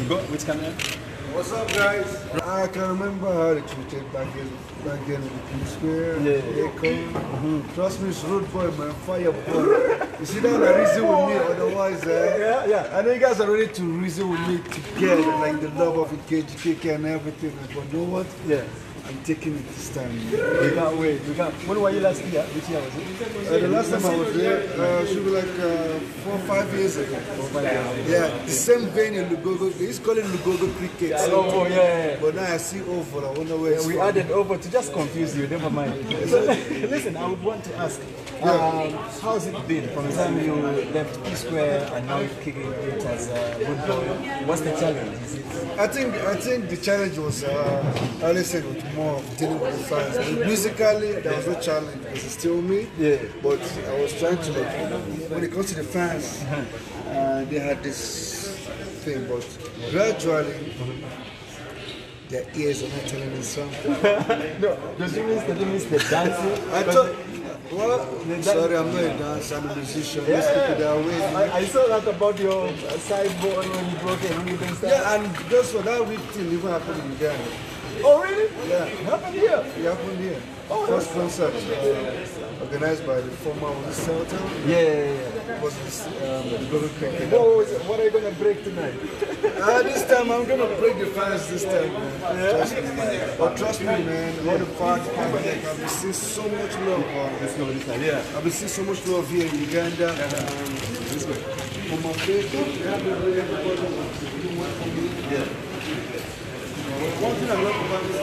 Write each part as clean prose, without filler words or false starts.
Go, which camera? What's up, guys? I can remember how they treated back then in the King Square. Yeah. Trust me, it's rude boy, man. Fire boy. You see that I reason with me, otherwise, Yeah. I know you guys are ready to reason with me together, like the love of the KGKK and everything. But you know what? Yeah. I'm taking it this time. We can't wait. When were you last year? Which year was it? The last time I was there, should be like 4 or 5 years ago. 4 or 5 years ago. Yeah, the same venue, Lugogo. They used to call it Lugogo Cricket. Oh, yeah. But now I see Oval. I wonder where it's We from. added over to just confuse you, never mind. So, listen, I would want to ask, how's it been from the time you left P Square and now you're kicking it as a good boy? What's the challenge? Is it? I think the challenge was, I always said, it was more of dealing with the fans. But musically, there was no challenge because it's still me. Yeah. But I was trying to, like, when it comes to the fans, they had this thing. But gradually, their ears are not telling them something. No, does it mean the dancing? I thought, what? Sorry, I'm not a dancer, I'm a musician. These people, they are waiting. I saw that about your sideboard when you broke it, when you didn't start. Yeah, and just for that week thing even happened in Uganda. Oh, really? Yeah. It happened here? It happened here. Oh, first concert organized by the former Celta. Yeah. Was this Global Cricket. What are you going to break tonight? This time I'm going to break the fans this time, man. Yeah. Trust me, man. But trust me, man, all the fans, I've been seeing so much love. I've been seeing so much love here in Uganda. For my people, everybody wants to do one for me. Yeah. One thing I love about this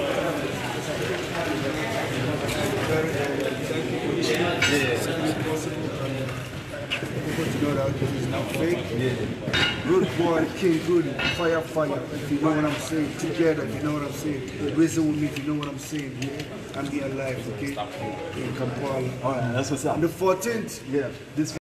to know that it's not fake. Good boy, king, good, fire, if you know what I'm saying. Together, if you know what I'm saying. Reason with me, if you know what I'm saying. Yeah? And be alive, okay? In Kampala. Alright, that's what's up. On the 14th, yeah. This